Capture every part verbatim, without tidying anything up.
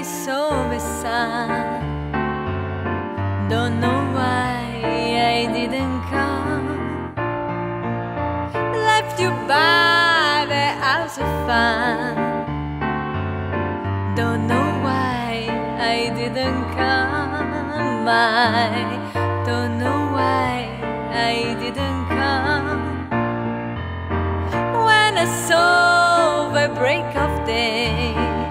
saw the sun. Don't know why I didn't come. Left you by the house of fun. Don't know why I didn't come. I don't know why I didn't come. When I saw the break of day,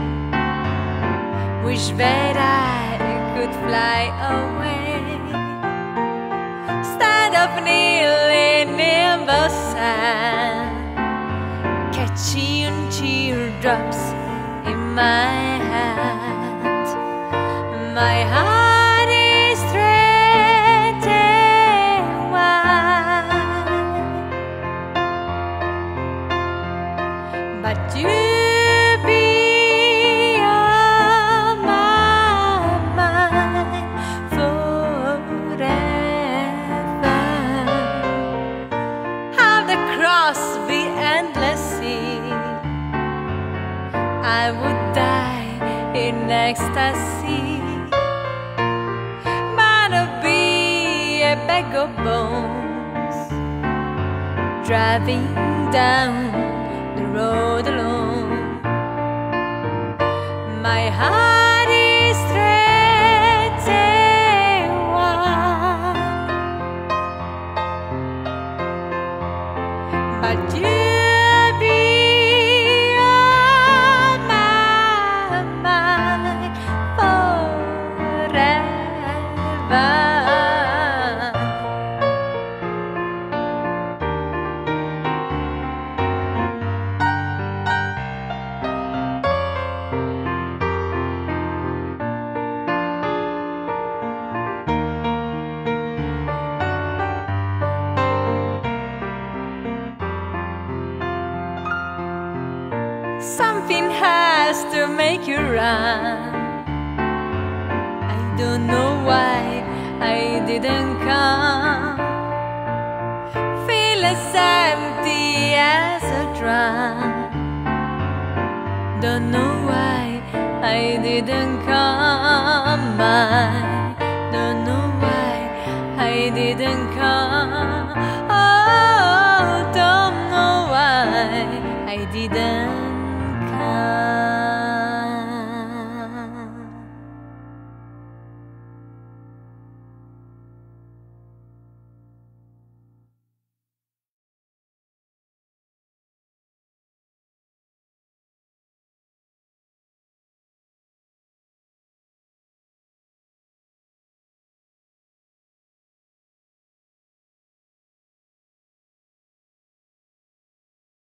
wish that I could fly away. Instead of kneeling in the sand, catching teardrops in my hand. My heart is straight and wide, but you the endless sea. I would die in ecstasy, but I'll be a bag of bones, driving down the road alone. My heart is straight and wide, but you something has to make you run. I don't know why I didn't come. Feel as empty as a drum. Don't know why I didn't come. I don't know why I didn't come. Oh, don't know why I didn't come.